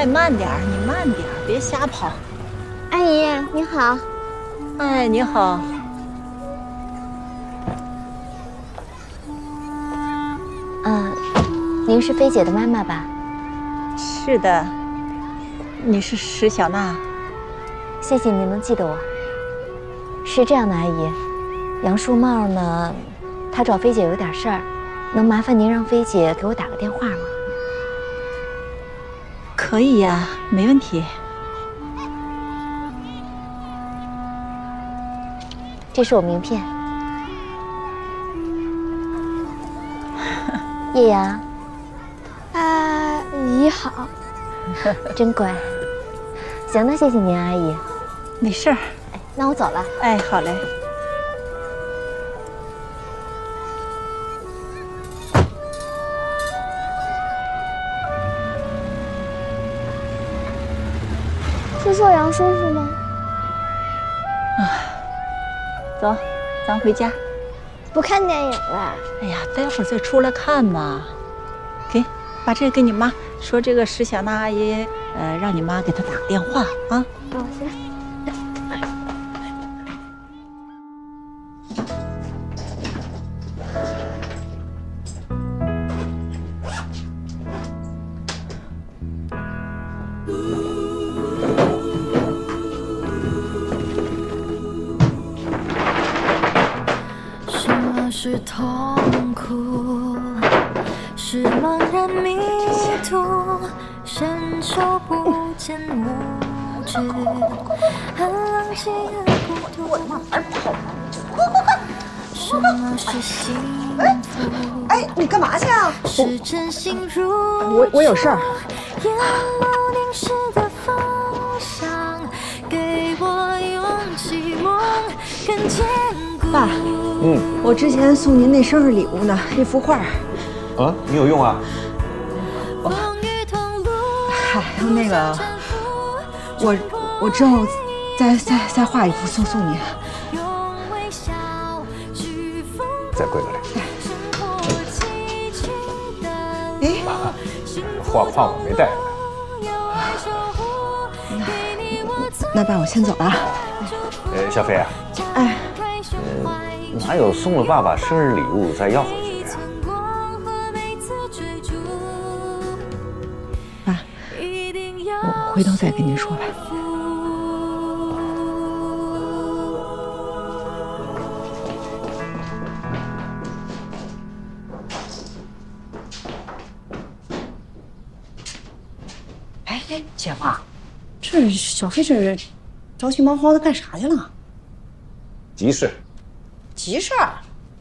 哎，慢点儿，你慢点儿，别瞎跑。 阿姨你好。 哎，你好。 您是菲姐的妈妈吧？ 是的。你是石小娜。 谢谢您能记得我。是这样的，阿姨，杨树茂呢，他找菲姐有点事儿，能麻烦您让菲姐给我打个电话吗？ 可以呀，没问题。 这是我名片。叶阳， 阿姨好。 真乖。行，那谢谢您，阿姨。 没事儿。 哎，那我走了。 哎，好嘞。 是说杨叔叔吗？ 走，咱回家。 不看电影了。 哎呀，待会儿再出来看嘛。把这个给你妈，说这个石小娜阿姨，让你妈给她打个电话啊。 哦，行。 是痛苦，是茫然迷途，伸手不见五指，很冷静而孤独。 我往哪儿跑啊？ 快！什么是幸福？ 哎，你干嘛去啊？ 是真心如我有事儿。 眼眸凝视的方向，给我勇气，梦更坚固。 爸。我之前送您那生日礼物呢，那幅画。 啊，你有用啊？ 嗨，那个，我之后再画一幅送你。 再跪个礼。 哎， 画我没带来。 那爸，我先走了。 小飞啊。 哎。 哪有送了爸爸生日礼物再要回去的呀？ 爸，我回头再跟您说吧。哎，姐夫，这小飞这着急忙慌的干啥去了？ 急事。 急事儿？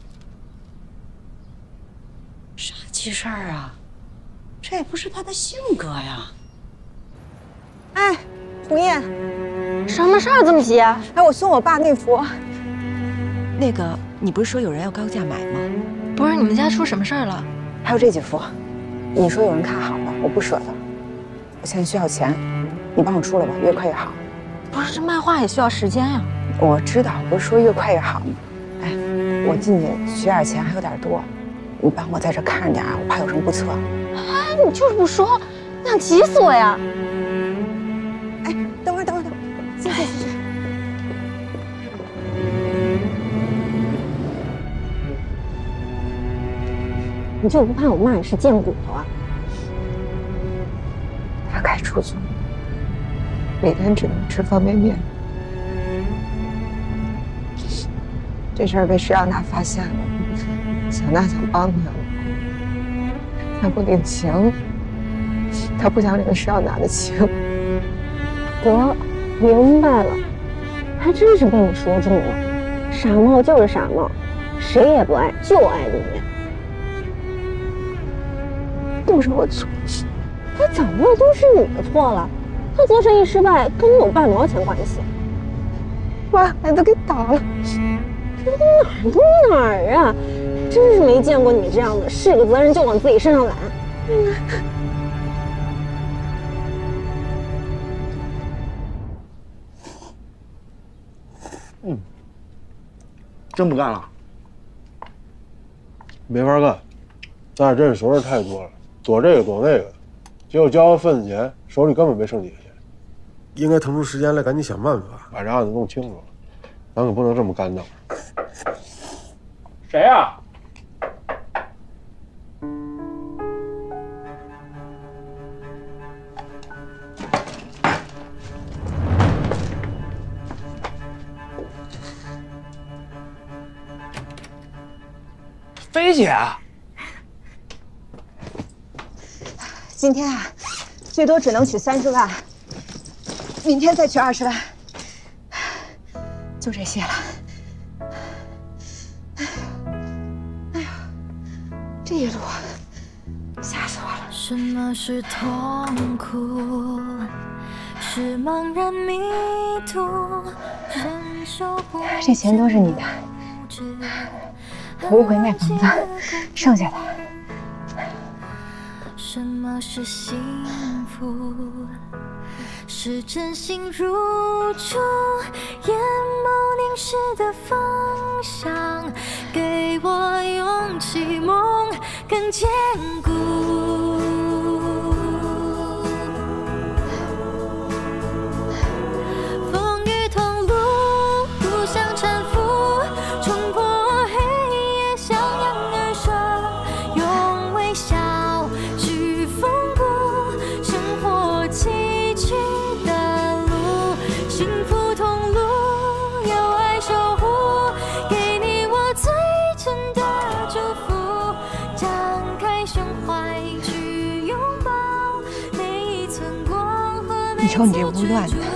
啥急事儿啊？这也不是他的性格呀。哎，红叶， 什么事儿这么急啊？ 哎，我送我爸那幅。那个，你不是说有人要高价买吗？ 不是，你们家出什么事儿了？ 还有这几幅，你说有人看好了，我不舍得。我现在需要钱，你帮我出了吧，越快越好。 不是，这卖画也需要时间呀。 我知道，不是说越快越好吗？哎，我进去取点钱还有点多，你帮我在这看着点，我怕有什么不测。 哎，你就是不说，你想急死我呀！ 哎，等会儿，谢谢。 你就不怕我骂你是贱骨头啊？ 他开出租，每天只能吃方便面。这事儿被石小娜发现了，小娜想帮他，他不领情，他不想领石小娜的情。 得，明白了，还真是被你说中了。傻帽就是傻帽，谁也不爱，就爱你。 都是我错， 他怎么都是你的错了？他做生意失败跟你有半毛钱关系？ 把孩子给打了。 这哪儿都哪儿啊！真是没见过你这样的，是个责任就往自己身上揽。 真不干了，没法干，咱俩真是熟人太多了，躲这个躲那个， 结果交完份子钱，手里根本没剩几个钱。应该腾出时间来，赶紧想办法把这案子弄清楚了。咱可不能这么干等。 谁呀？菲姐啊！ 今天啊，最多只能取30万，明天再取20万，就这些了。哎呀，这一路吓死我了。 什么是痛苦？是茫然迷途，忍受不。 这钱都是你的。头一回卖房子，剩下的。 什么是幸福？是真心如初，眼眸凝视的方向，给我勇气，梦更坚固。风雨同路，互相搀扶。 你瞅你这屋乱的，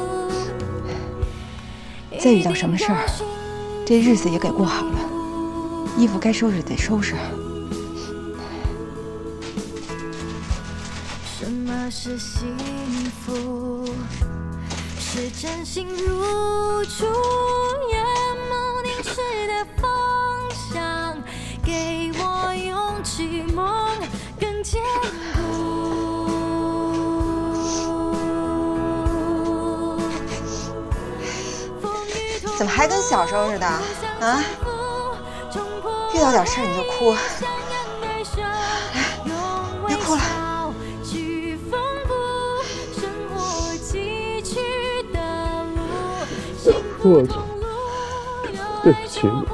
再遇到什么事儿，这日子也给过好了，衣服该收拾得收拾。 什么是幸福？是真心如初，眼眸凝视的方向，给我勇气，梦更坚固。 怎么还跟小时候似的啊？遇到点事儿你就哭，来，别哭了。 我操，对不起你。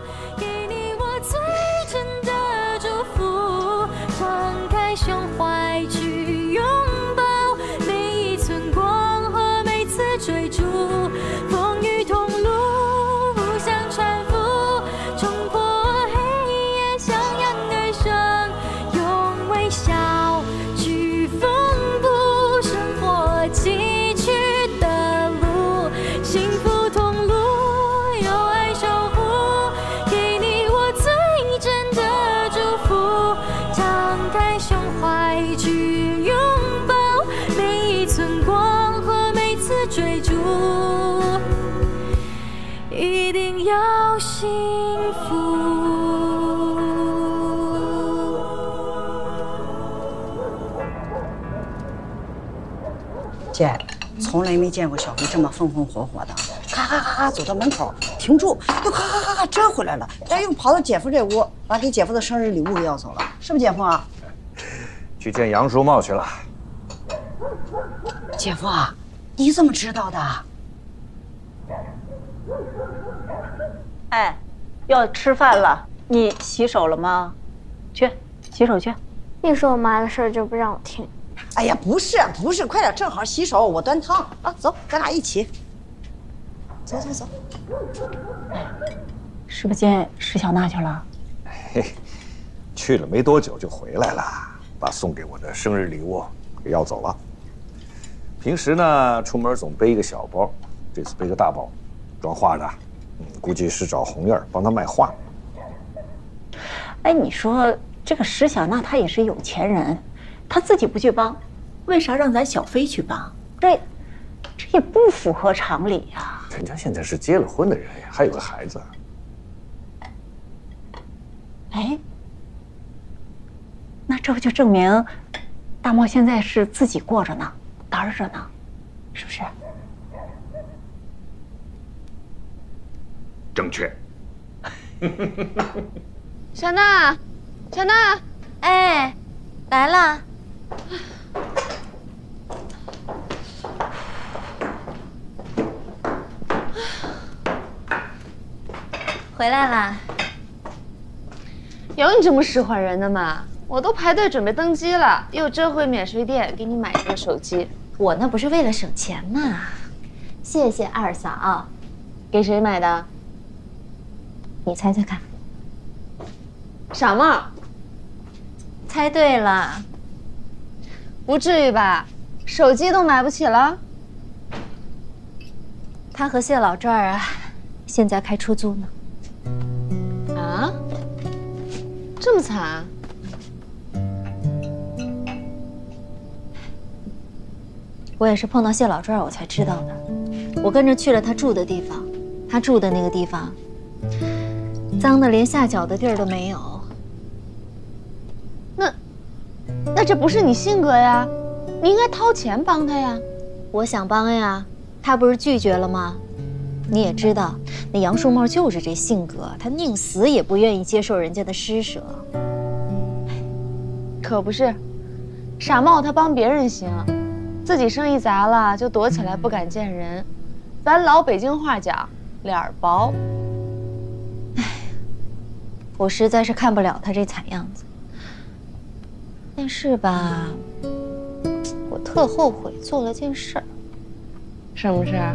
幸福。 姐，从来没见过小飞这么风风火火的，咔咔咔咔走到门口停住，又咔咔咔咔折回来了，然后又跑到姐夫这屋，把给姐夫的生日礼物给要走了，是不是姐夫啊？ 去见杨叔茂去了。 姐夫啊，你怎么知道的？哎，要吃饭了，你洗手了吗？去洗手去。 一说我妈的事儿就不让我听。 哎呀，不是，快点，正好洗手，我端汤啊，走，咱俩一起。走。哎，是不是见石小娜去了？ 嘿，去了没多久就回来了，把送给我的生日礼物给要走了。平时呢，出门总背一个小包，这次背个大包，装画的。估计是找红叶帮他卖画。 哎，你说这个石小娜她也是有钱人，她自己不去帮，为啥让咱小飞去帮？这也不符合常理呀。 人家现在是结了婚的人呀，还有个孩子。 哎，那这不就证明大茂现在是自己过着呢，单着呢，是不是？ 正确。 小娜， 哎，来了。 回来啦。 有你这么使唤人的吗？我都排队准备登机了，又折回免税店给你买这个手机。 我那不是为了省钱嘛。谢谢二嫂。 给谁买的？ 你猜猜看。 傻帽。 猜对了。 不至于吧？手机都买不起了？ 他和谢老这儿啊，现在开出租呢。 啊？这么惨？ 我也是碰到谢老这儿我才知道的。我跟着去了他住的地方，他住的那个地方，脏的连下脚的地儿都没有。 那这不是你性格呀？你应该掏钱帮他呀。 我想帮呀，他不是拒绝了吗？你也知道，那杨树茂就是这性格，他宁死也不愿意接受人家的施舍。 可不是，傻帽他帮别人行，自己生意砸了就躲起来不敢见人。咱老北京话讲，脸儿薄。 唉，我实在是看不了他这惨样子。但是吧，我特后悔做了件事儿。 什么事儿？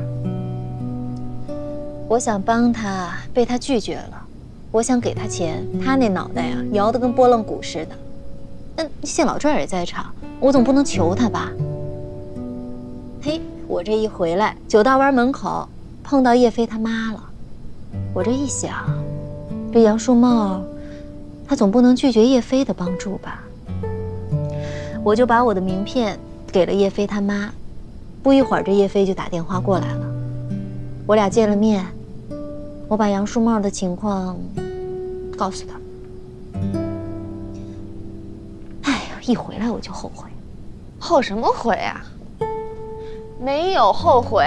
我想帮他，被他拒绝了。我想给他钱，他那脑袋呀摇得跟拨浪鼓似的。那谢老这儿也在场，我总不能求他吧？嘿，我这一回来，九道湾门口碰到叶飞他妈了。我这一想，这杨树茂，他总不能拒绝叶飞的帮助吧？我就把我的名片给了叶飞他妈，不一会儿这叶飞就打电话过来了，我俩见了面，我把杨树茂的情况告诉他。哎呀，一回来我就后悔。 后什么悔啊？没有后悔，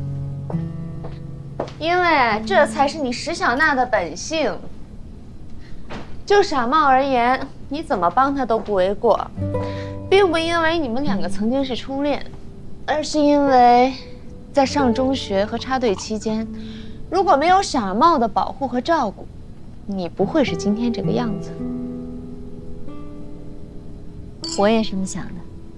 因为这才是你石小娜的本性。就傻帽而言，你怎么帮他都不为过。并不因为你们两个曾经是初恋，而是因为在上中学和插队期间，如果没有傻帽的保护和照顾，你不会是今天这个样子。 我也是这么想的。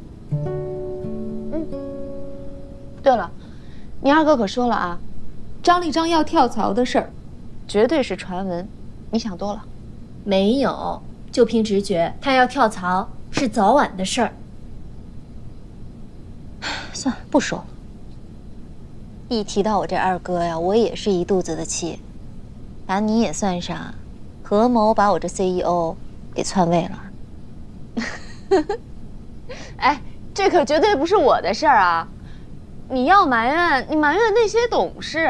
对了，你二哥可说了啊，张立章要跳槽的事儿，绝对是传闻，你想多了。 没有，就凭直觉，他要跳槽是早晚的事儿。算了，不说了。一提到我这二哥呀，我也是一肚子的气。把你也算上，合谋把我这 CEO 给篡位了。 哎，这可绝对不是我的事儿啊！你要埋怨，你埋怨那些董事。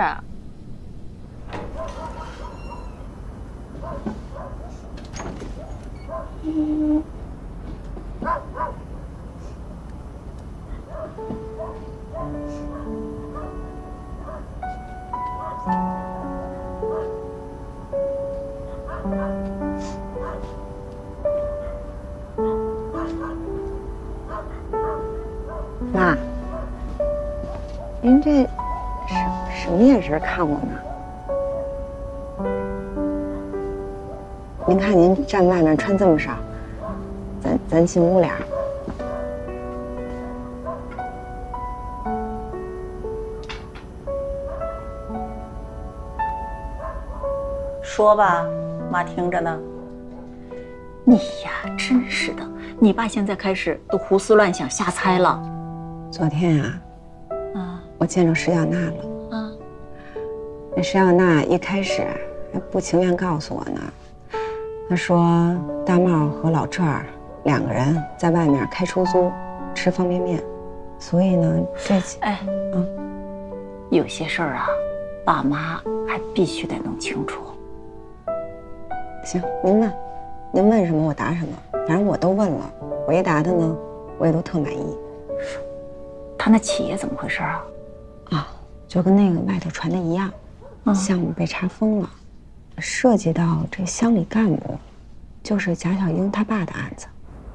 妈，您这什么眼神看我呢？您看您站外面穿这么少，咱进屋俩。 说吧，妈听着呢。你呀，真是的，你爸现在开始都胡思乱想、瞎猜了。 昨天我见着石小娜了。那石小娜一开始还不情愿告诉我呢，她说大茂和老郑两个人在外面开出租，吃方便面，所以呢，这次有些事儿啊，爸妈还必须得弄清楚。 行，您问什么我答什么，反正我都问了，我一答的呢，我也都特满意。 他那企业怎么回事啊？ 就跟那个外头传的一样，项目被查封了，涉及到这乡里干部，就是贾小英他爸的案子。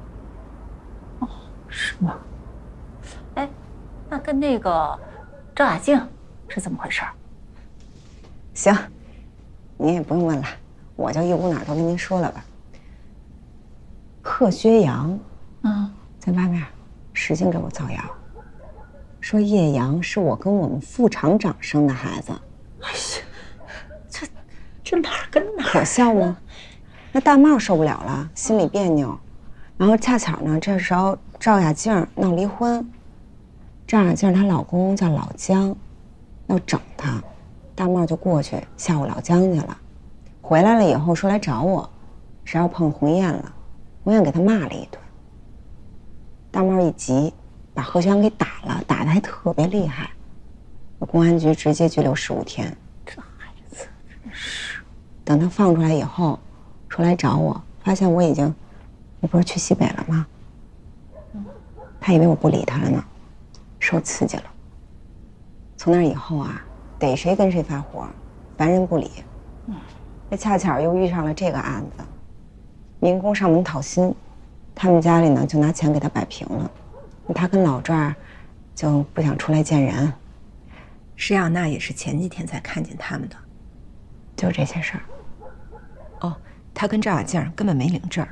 是吗？哎，那跟那个赵雅静是怎么回事？ 行， 您也不用问了，我就一股脑都跟您说了吧。贺薛洋，在外面使劲给我造谣，说叶阳是我跟我们副厂长生的孩子。 哎呀，这哪儿跟哪儿？ 可笑吗？那大帽受不了了，心里别扭，然后恰巧呢，这时候赵雅静闹离婚，赵雅静她老公叫老姜，要整她，大帽就过去吓唬老姜去了，回来了以后说来找我，谁要碰鸿雁了，鸿雁给他骂了一顿。大帽一急，把贺轩给打了，打得还特别厉害，公安局直接拘留15天。 这孩子真是。 等他放出来以后，说来找我，发现我已经，我不是去西北了吗？他以为我不理他了呢，受刺激了。从那以后啊，逮谁跟谁发火，烦人不理。这恰巧又遇上了这个案子，民工上门讨薪，他们家里呢就拿钱给他摆平了，他跟老赵就不想出来见人。 施亚娜也是前几天才看见他们的， 就这些事儿。 哦，他跟赵雅静根本没领证。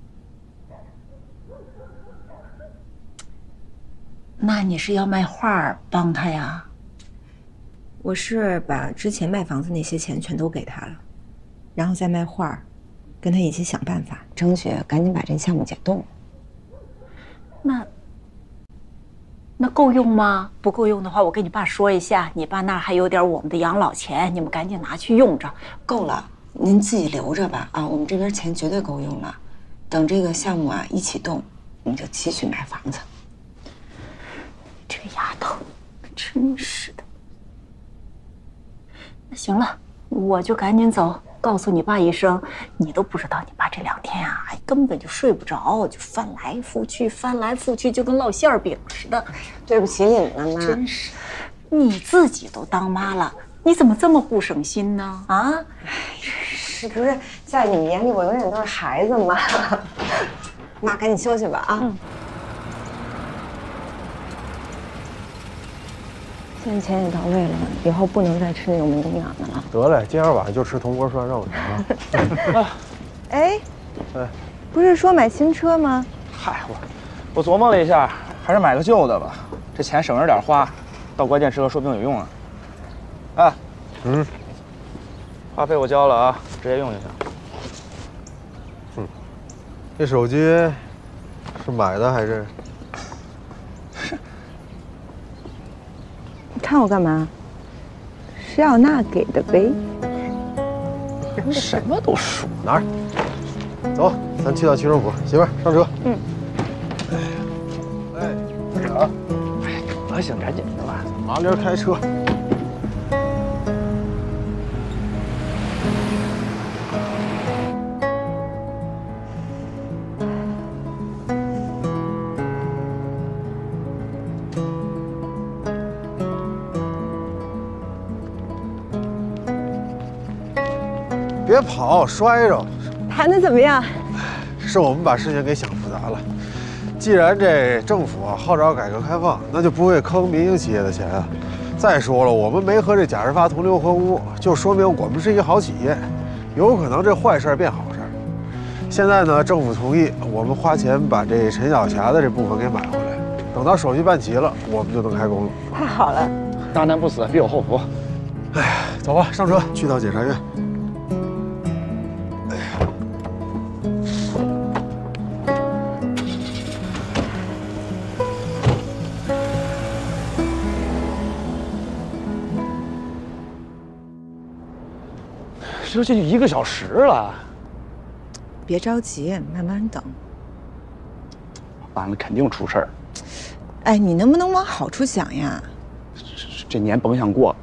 那你是要卖画帮他呀？ 我是把之前卖房子那些钱全都给他了，然后再卖画，跟他一起想办法， 争取赶紧把这项目解冻。 那够用吗？不够用的话，我跟你爸说一下，你爸那儿还有点我们的养老钱，你们赶紧拿去用着。 够了，您自己留着吧。啊，我们这边钱绝对够用了。等这个项目啊一启动，我们就继续买房子。 这个丫头，真是的。那行了，我就赶紧走，告诉你爸一声。你都不知道，你爸这2天啊，根本就睡不着，就翻来覆去，翻来覆去，就跟烙馅饼似的。 对不起你们了，妈。 真是，你自己都当妈了，你怎么这么不省心呢？啊？ 是不是在你们眼里我永远都是孩子嘛？妈，赶紧休息吧啊。现在钱也到位了，以后不能再吃那种没营养的了。 得嘞，今儿晚上就吃铜锅涮肉去啊！ 哎，不是说买新车吗？ 嗨，我琢磨了一下，还是买个旧的吧，这钱省着点花，到关键时刻说不定有用啊。哎，话费我交了啊，直接用就行。 这手机是买的还是？ 你看我干嘛？施亚娜给的呗。 什么都说。 哪儿？走，咱去趟区政府。媳妇儿，上车。快点啊！ 哎，行，赶紧的吧。 麻溜开车。别跑，摔着。 谈的怎么样？ 是我们把事情给想复杂了。既然这政府啊号召改革开放，那就不会坑民营企业的钱啊。再说了，我们没和这贾日发同流合污，就说明我们是一个好企业，有可能这坏事变好事。现在呢，政府同意我们花钱把这陈小霞的这部分给买回来，等到手续办齐了，我们就能开工了。 太好了！ 大难不死，必有后福。 哎呀，走吧，上车，去趟检察院。 这都进去1个小时了。 别着急，慢慢等。 完了，肯定出事儿。 哎，你能不能往好处想呀？ 这年甭想过。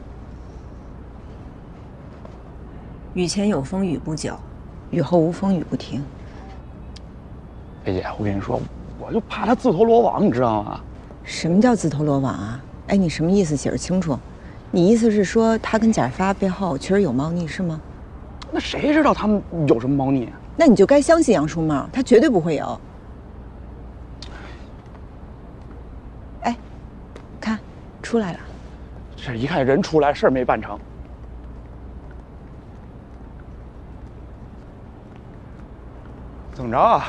雨前有风雨不久，雨后无风雨不停。 菲姐，我跟你说，我就怕他自投罗网，你知道吗？ 什么叫自投罗网啊？哎，你什么意思？解释清楚。你意思是说他跟贾发背后确实有猫腻是吗？ 那谁知道他们有什么猫腻？ 那你就该相信杨书帽，他绝对不会有。哎，看，出来了。 这一看人出来，事儿没办成。 怎么着啊？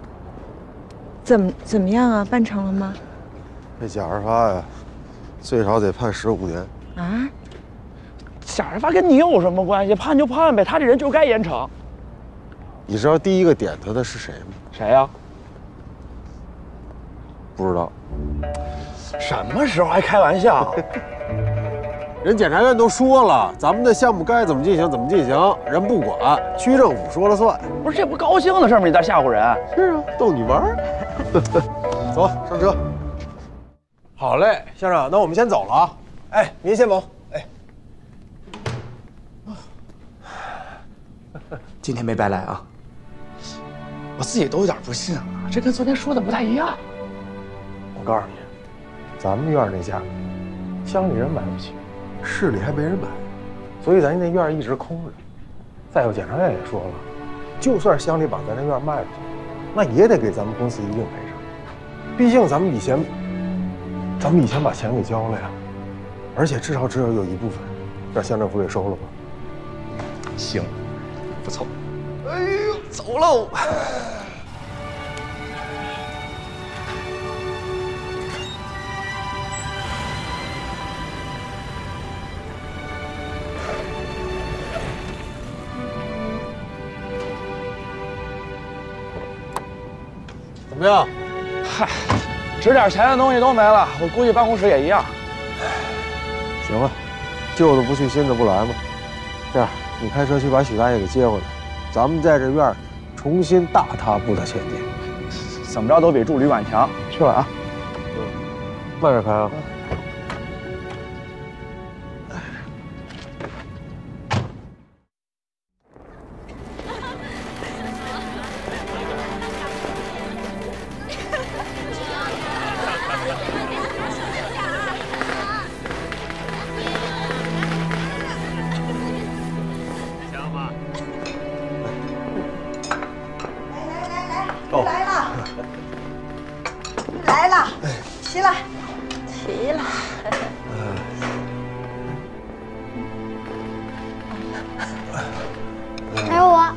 怎么样啊？办成了吗？ 这假释发呀，最少得判15年。 啊？ 假释发跟你有什么关系？判就判呗，他这人就该严惩。 你知道第一个点他的是谁吗？ 谁呀？ 不知道。 什么时候还开玩笑？ 人检察院都说了，咱们的项目该怎么进行怎么进行，人不管，区政府说了算。 不是这不高兴的事吗？你在吓唬人？ 是啊，逗你玩儿。走，上车。 好嘞，先生，那我们先走了啊。哎，您先走。哎， 今天没白来啊。我自己都有点不信了，这跟昨天说的不太一样。 我告诉你，咱们院那家，乡里人买不起，市里还没人买，所以咱那院一直空着。再有，检察院也说了，就算乡里把咱这院卖出去，那也得给咱们公司一定赔偿。毕竟咱们以前把钱给交了呀，而且至少有一部分让乡政府给收了吧。 行，不错。哎呦，走喽。 怎么样？ 嗨，值点钱的东西都没了，我估计办公室也一样。 行了，旧的不去，新的不来嘛。这样，你开车去把许大爷给接回来，咱们在这院重新大踏步的前进。 怎么着都比住旅馆强。去了啊。 慢点开啊。 还有我。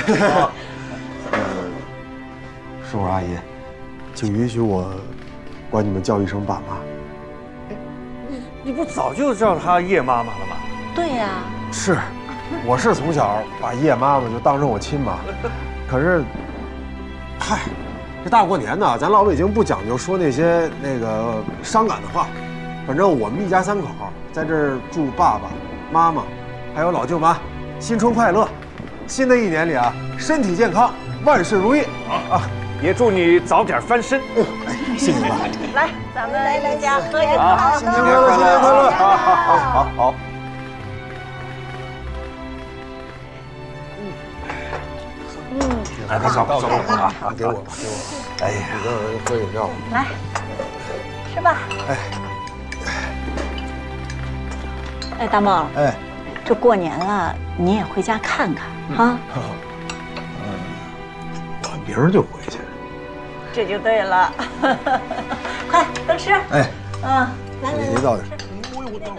叔叔阿姨，请允许我管你们叫一声爸妈。 你不早就叫她叶妈妈了吗？ 对呀。 是，我是从小把叶妈妈就当成我亲妈，可是，嗨，这大过年的，咱老北京不讲究说那些伤感的话。反正我们一家3口在这儿祝爸爸妈妈还有老舅妈新春快乐，新的一年里啊，身体健康，万事如意啊！ 也祝你早点翻身。 谢谢爸。 来，咱们大家喝一个。 新年快乐，新年快乐！ 好。来，走啊！ 给我吧，给我。哎呀，你让人喝饮料。 来，吃吧。哎，大茂。 哎， 这过年了，你也回家看看啊。 我明儿就回去。 这就对了。快，都吃。 哎， 来， 您倒点。 我到了。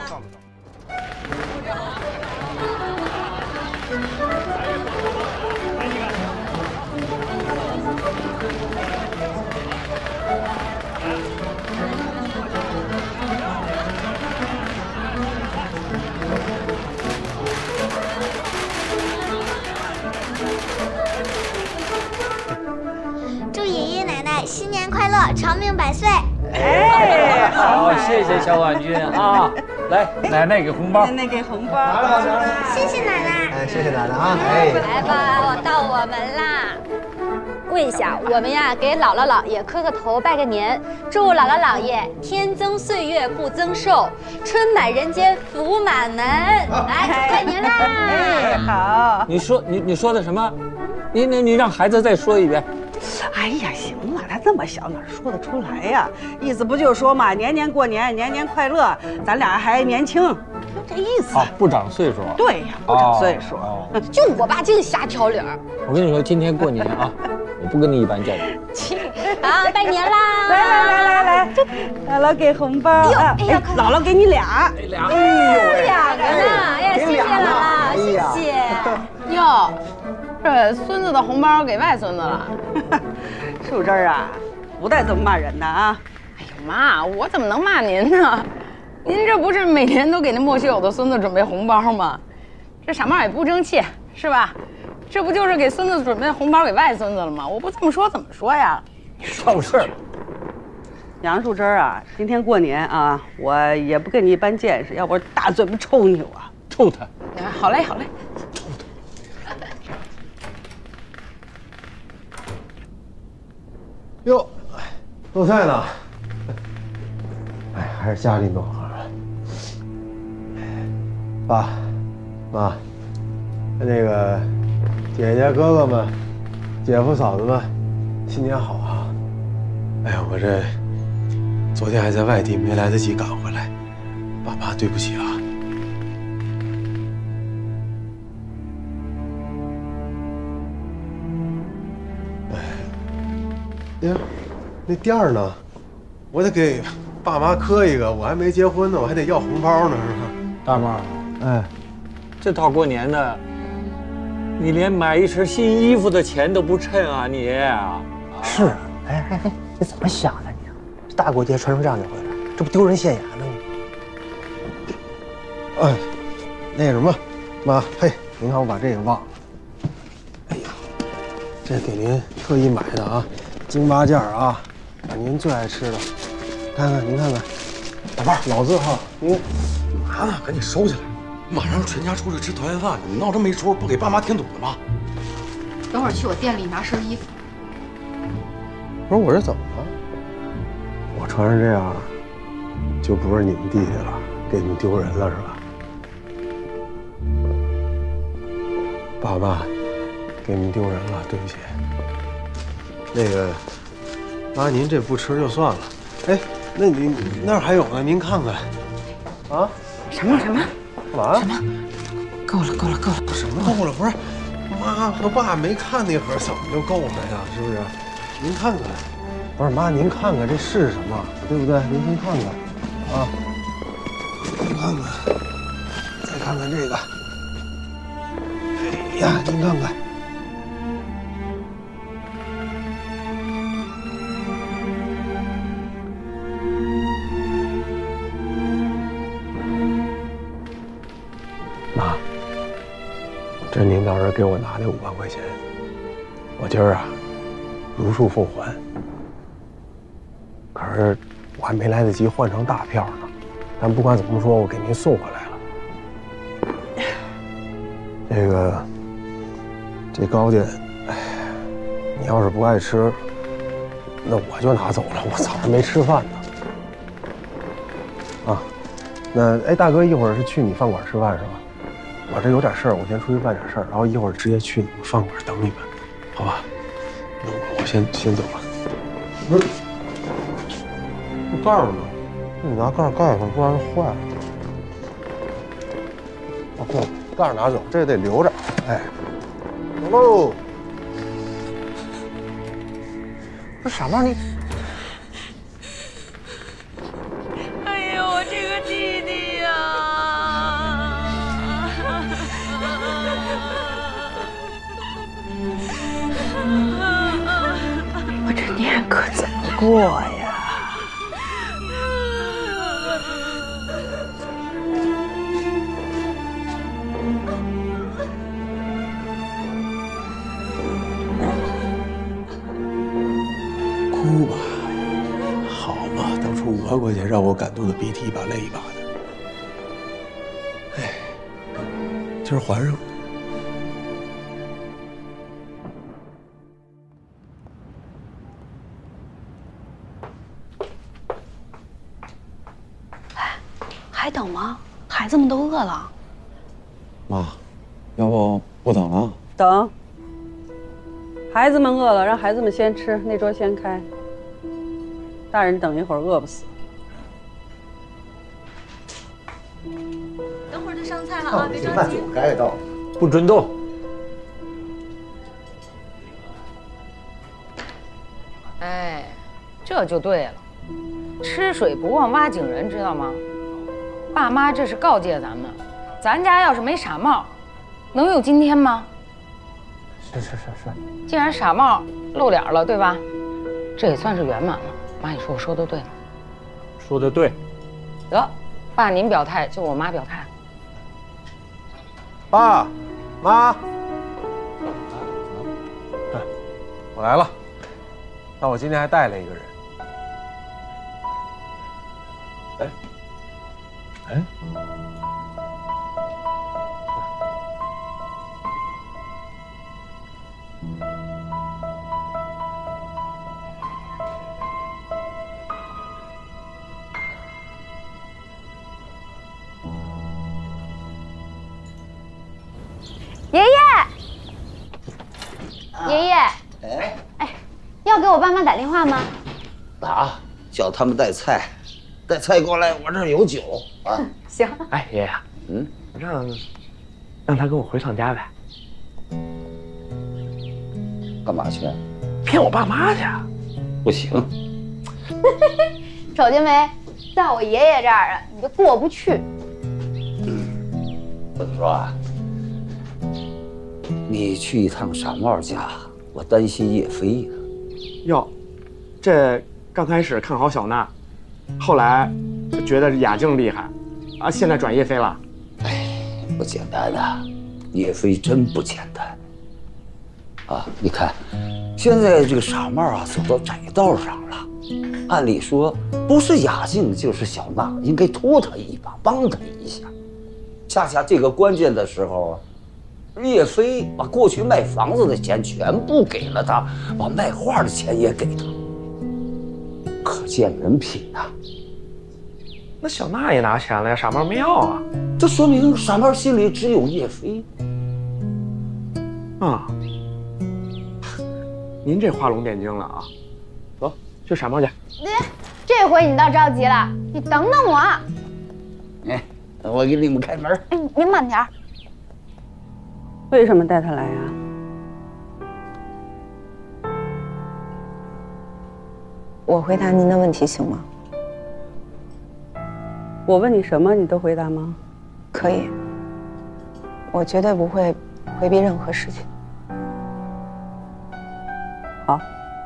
祝爷爷奶奶新年快乐，长命百岁！ 哎，好，谢谢小婉君啊！来，奶奶给红包。 奶奶给红包。 谢谢奶奶。 哎，谢谢奶奶啊！哎， 来吧，到我们啦！跪下，我们呀给姥姥姥爷磕个头，拜个年，祝姥姥姥爷天增岁月不增寿，春满人间福满门。来，拜年啦！ 哎，好。 你说的什么？你让孩子再说一遍。 哎呀，行了，他这么小哪说得出来呀？意思不就是说嘛，年年过年，年年快乐，咱俩还年轻，就这意思。 不长岁数。 对呀，不长岁数。 就我爸净瞎挑理儿。 我跟你说，今天过年啊，我不跟你一般见识。 啊，拜年啦！ 来，姥姥给红包。哎呀，姥姥给你俩。 俩。 哎呦，2个呢！哎呀，谢谢姥姥，谢谢。哟。 是孙子的红包给外孙子了。树枝啊，不带这么骂人的啊！哎呦妈，我怎么能骂您呢？您这不是每年都给那莫须有的孙子准备红包吗？这傻帽也不争气，是吧？这不就是给孙子准备红包给外孙子了吗？我不这么说怎么说呀？ 你闹事儿！ 杨树枝啊，今天过年啊，我也不跟你一般见识，要不大嘴巴抽你我！ 抽他！ 好嘞，好嘞。 哟，做菜呢？哎，还是家里弄好了。爸，妈，那个姐姐哥哥们、姐夫嫂子们，新年好啊！哎呀，我这昨天还在外地，没来得及赶回来，爸妈对不起啊。哎，呀，那店儿呢？我得给爸妈磕一个，我还没结婚呢，我还得要红包呢，是吧？ 大妹儿， 哎， 这到过年的，你连买一身新衣服的钱都不趁啊你！ 是，哎，你怎么想的你？这大过节穿成这样就回来，这不丢人现眼呢吗？ 哎，那什么，妈，嘿，您看我把这个忘了。哎呀，这给您特意买的啊，京八件啊，把您最爱吃的，看看您看看， 老伴儿， 老字号，您干嘛呢？赶紧收起来，马上全家出去吃团圆饭呢，你闹这没出，不给爸妈添堵了吗？ 等会儿去我店里拿身衣服。 不是我这怎么了？我穿成这样，就不是你们弟弟了，给你们丢人了是吧？爸妈，给你们丢人了，对不起。那个，妈，您这不吃就算了。哎，那您那儿还有呢，您看看。啊？ 什么？干嘛？ 什么？够了！ 什么够了？不是，妈和爸没看那盒，怎么就够了呀？是不是？您看看。不是妈，您看看这是什么，对不对？您先看看。啊。您看看。再看看这个。哎呀，您看看。妈，这您当时给我拿那5万块钱，我今儿啊如数奉还。可是我还没来得及换成大票呢，但不管怎么说，我给您送回来了。这糕点，哎，你要是不爱吃，那我就拿走了。我早上没吃饭呢。啊，那哎，大哥一会儿是去你饭馆吃饭是吧？我这有点事儿，我先出去办点事儿，然后一会儿直接去你们饭馆等你们，好吧？那我先走了。不是，这盖儿呢？你拿盖儿盖上，不然坏了。哦，盖儿拿走，这得留着。哎，走喽。 不是傻帽你。 哎呀，我这个弟弟呀！ 我这年可怎么过呀？ 哭吧，好嘛，当初5万块钱让我感动的鼻涕一把泪一把的。哎，今儿还上。 还等吗？孩子们都饿了。 妈，要不不等了？ 等。孩子们饿了，让孩子们先吃，那桌先开。大人等一会儿饿不死。 等会儿就上菜了啊，别着急。 该到， 不准动。 哎，这就对了，吃水不忘挖井人，知道吗？爸妈这是告诫咱们，咱家要是没傻帽，能有今天吗？ 是。既然傻帽露脸了，对吧？这也算是圆满了。妈，你说我说的对吗？ 说的对。 得，爸您表态，就我妈表态。 爸，妈，我来了。但我今天还带了一个人。哎。 爷爷，哎，要给我爸妈打电话吗？ 打，叫他们带菜，带菜过来，我这儿有酒啊。 行。 哎，爷爷，让他跟我回趟家呗。 干嘛去？ 骗我爸妈去？ 不行。 瞅见没，在我爷爷这儿啊，你就过不去。 我说啊。你去一趟傻帽家，我担心叶飞呀。 哟，这刚开始看好小娜，后来觉得雅静厉害，啊，现在转叶飞了。 哎，不简单啊，叶飞真不简单。啊，你看，现在这个傻帽啊走到窄道上了，按理说不是雅静就是小娜，应该拖他一把，帮他一下。恰恰这个关键的时候啊。叶飞把过去卖房子的钱全部给了他，把卖画的钱也给他，可见人品呐。 那小娜也拿钱了呀，傻帽没要啊。 这说明傻帽心里只有叶飞。 啊，您这画龙点睛了啊！走，去傻帽家。 这回你倒着急了，你等等我。 哎，我给你们开门。 哎，您慢点。 为什么带他来呀？ 我回答您的问题行吗？ 我问你什么，你都回答吗？ 可以，我绝对不会回避任何事情。 好，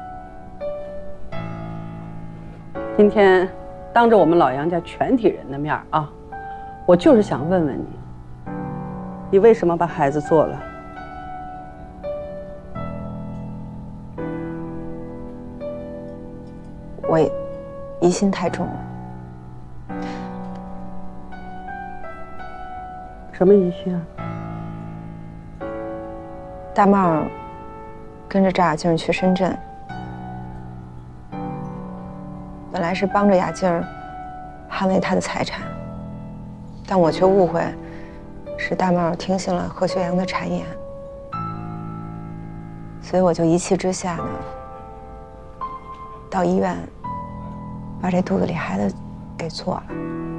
今天当着我们老杨家全体人的面啊，我就是想问问你。你为什么把孩子做了？ 我疑心太重了。 什么疑心啊？ 大帽跟着赵雅静去深圳，本来是帮着雅静捍卫她的财产，但我却误会。是大帽听信了贺学阳的谗言，所以我就一气之下呢，到医院把这肚子里孩子给做了。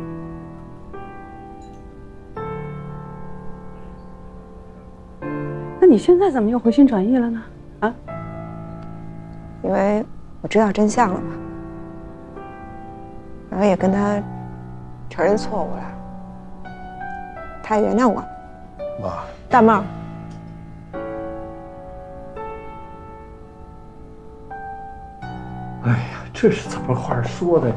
那你现在怎么又回心转意了呢？啊？ 因为我知道真相了嘛，然后也跟他承认错误了。他原谅我， 妈， 大帽， 哎呀，这是怎么话说的？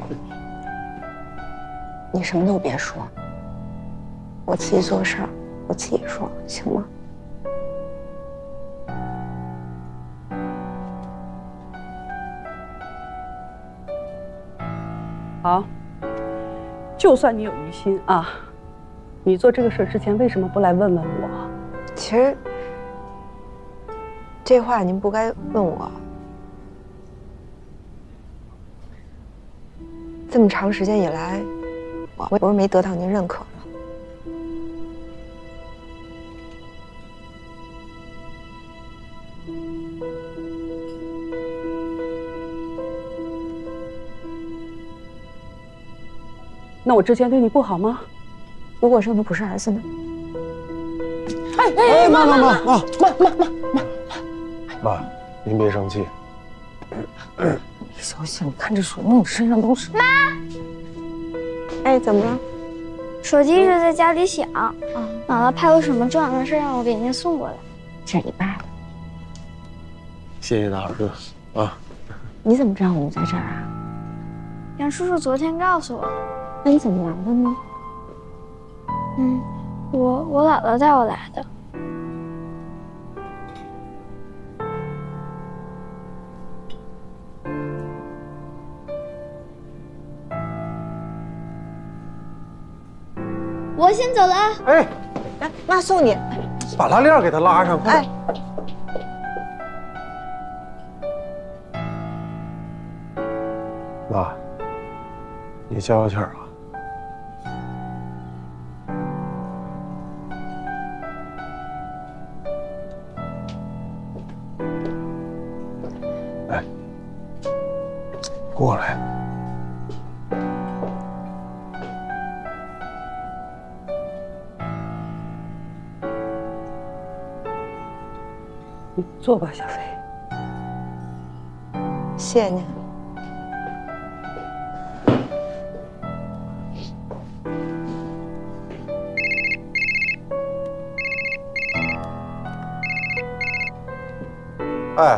你什么都别说，我自己做事儿，我自己说，行吗？ 好，就算你有疑心啊。你做这个事之前为什么不来问问我？ 其实这话您不该问我。这么长时间以来，我不是没得到您认可吗？ 那我之前对你不好吗？ 如果生的不是儿子呢？ 哎，妈，您别生气。 小心，你看这水弄身上都是。妈，哎，怎么了？ 手机一直在家里响，姥姥派我什么重要的事让我给您送过来。 这是你爸的。 谢谢大耳哥啊。 你怎么知道我们在这儿啊？ 杨叔叔昨天告诉我。 那你怎么来的呢？ 我姥姥带我来的。我先走了啊！ 哎， 来，妈送你。 把拉链给他拉上，快！妈，你消消气儿啊。来，过来。 你坐吧，小飞。 谢谢您。 哎，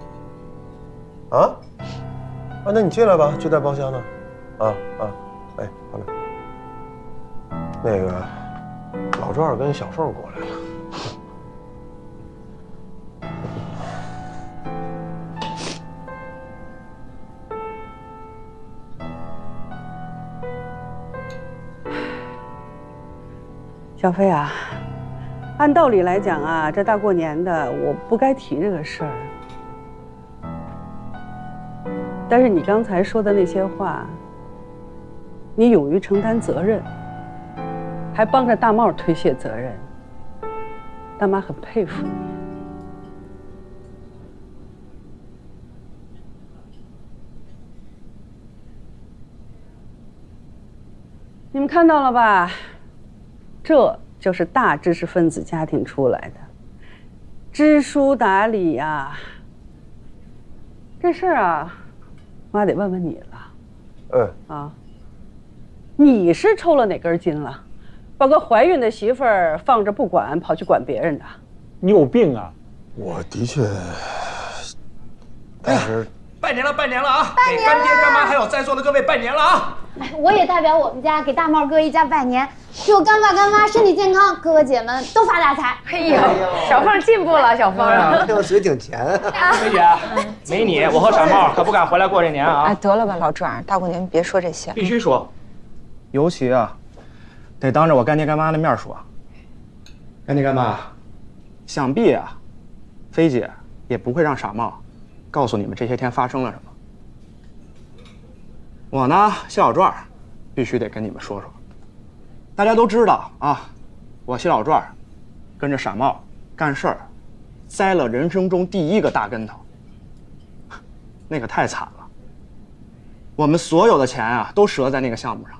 那你进来吧，就在包厢呢。哎，好嘞。那个老赵跟小凤过来了。 小飞啊，按道理来讲啊，这大过年的，我不该提这个事儿。但是你刚才说的那些话，你勇于承担责任，还帮着大茂推卸责任，大妈很佩服你。你们看到了吧？这就是大知识分子家庭出来的，知书达理呀。这事儿啊，妈得问问你了。你是抽了哪根筋了？把个怀孕的媳妇儿放着不管，跑去管别人的？ 你有病啊！ 我的确，但是拜年了，拜年了啊！给干爹干妈还有在座的各位拜年了啊！ 我也代表我们家给大茂哥一家拜年，祝干爸干妈身体健康，哥哥姐们都发大财。 哎呦，小凤进步了，小凤。 这水挺甜。 梅姐，没你，我和傻帽可不敢回来过这年啊！ 哎，得了吧，老壮，大过年别说这些。 必须说，尤其啊，得当着我干爹干妈的面说。干爹干妈，想必啊，飞姐也不会让傻帽告诉你们这些天发生了什么。我呢，谢老壮，必须得跟你们说说。大家都知道啊，我谢老壮跟着傻帽干事儿，栽了人生中第一个大跟头。那可太惨了，我们所有的钱啊都折在那个项目上。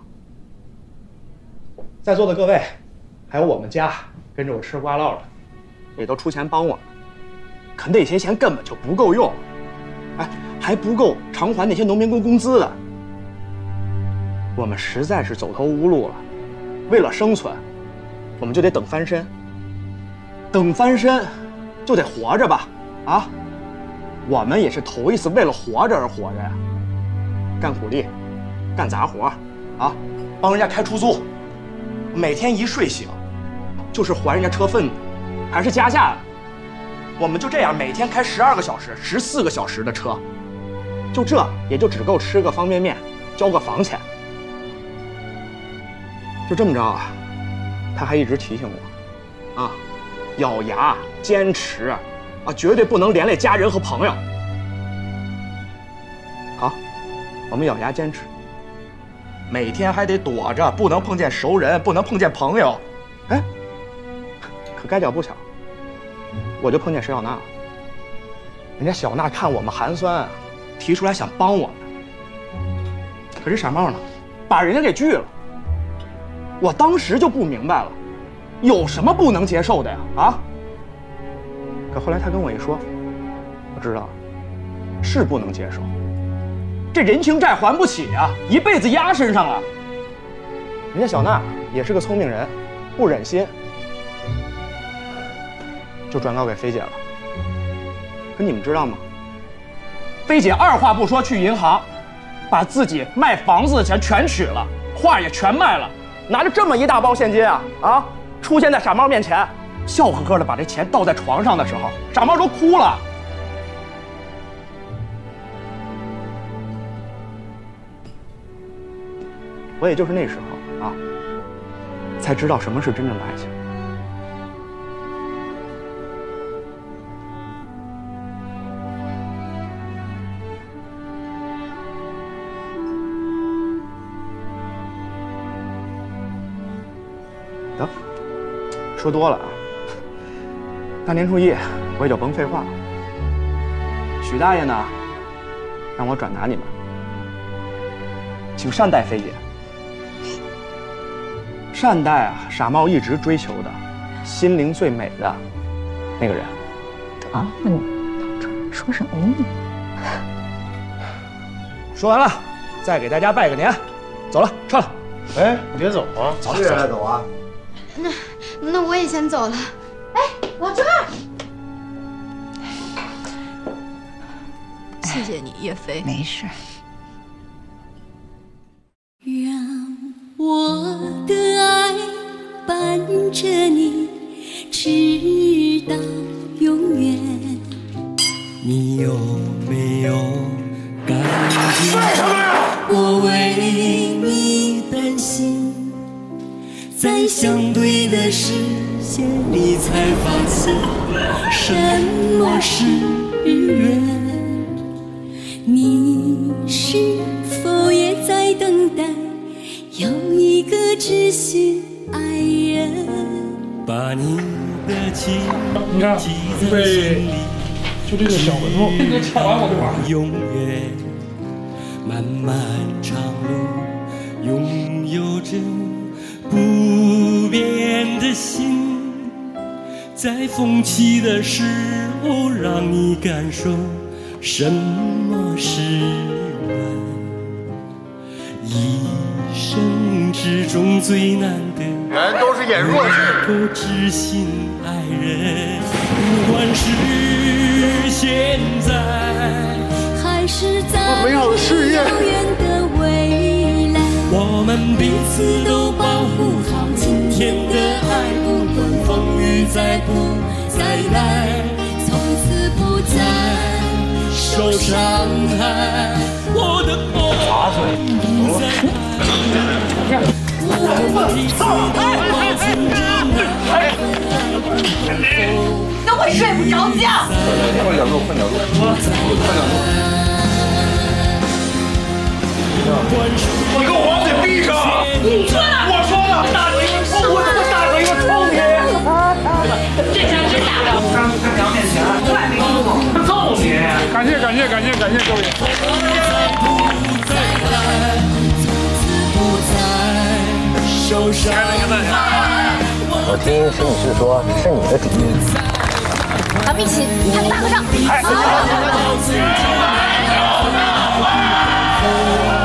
在座的各位，还有我们家跟着我吃瓜唠的，也都出钱帮我们，可那些钱根本就不够用，还不够偿还那些农民工工资的。我们实在是走投无路了，为了生存，我们就得等翻身。等翻身，就得活着吧？啊，我们也是头一次为了活着而活着呀。干苦力，干杂活，帮人家开出租，每天一睡醒，就是还人家车份子，还是加价的。我们就这样每天开12个小时、14个小时的车，就这也就只够吃个方便面，交个房钱。就这么着啊，他还一直提醒我，咬牙坚持，绝对不能连累家人和朋友。好，我们咬牙坚持，每天还得躲着，不能碰见熟人，不能碰见朋友。哎，可该巧不巧，我就碰见石小娜了。人家小娜看我们寒酸，提出来想帮我们，可是傻帽呢，把人家给拒了。我当时就不明白了，有什么不能接受的呀？可后来他跟我一说，我知道是不能接受，这人情债还不起啊，一辈子压身上了。人家小娜也是个聪明人，不忍心，就转告给菲姐了。可你们知道吗？ 菲姐二话不说去银行，把自己卖房子的钱全取了，画也全卖了，拿着这么一大包现金啊，出现在傻帽面前，笑呵呵的把这钱倒在床上的时候，傻帽都哭了。我也就是那时候啊，才知道什么是真正的爱情。得，说多了啊。大年初一我也就甭废话了。许大爷呢，让我转达你们，请善待菲姐。善待啊，傻帽一直追求的，心灵最美的那个人。 啊，你这说什么呢？ 说完了，再给大家拜个年，走了，撤了。 哎，你别走啊， 走这人还走啊？ 那我也先走了。哎，老郑， 谢谢你，叶飞。 没事。 让我的爱伴着你，直到永远。你有没有感觉？我为你担心。在相对的视线里，才发现什么是缘。你是否也在等待有一个知心爱人？把你的情记在心里， 就这个小文物，你抢完我就玩。 永远，漫漫长路，拥有着不变的心，在风起的时候，让你感受什么是缘。一生之中最难得， 人都是演弱智。 一个知心爱人，不管是现在，还是在美好的事业， 遥远的未来，我们彼此都保护好今天的爱，不管风雨再不再来，从此不再受伤害。我的爱不再怕，我们彼此都保存着那份爱。 都会睡不着觉。 换角度，换角度，换角度。你给我把嘴闭上！ 你说的， 我说的，大嘴一个臭，我他妈大嘴一个臭你！ 这下是大的。 上次看娘面前，再没动动，揍你！感谢各位。 我听摄影师说是你的主意。 咱们一起拍个大合照。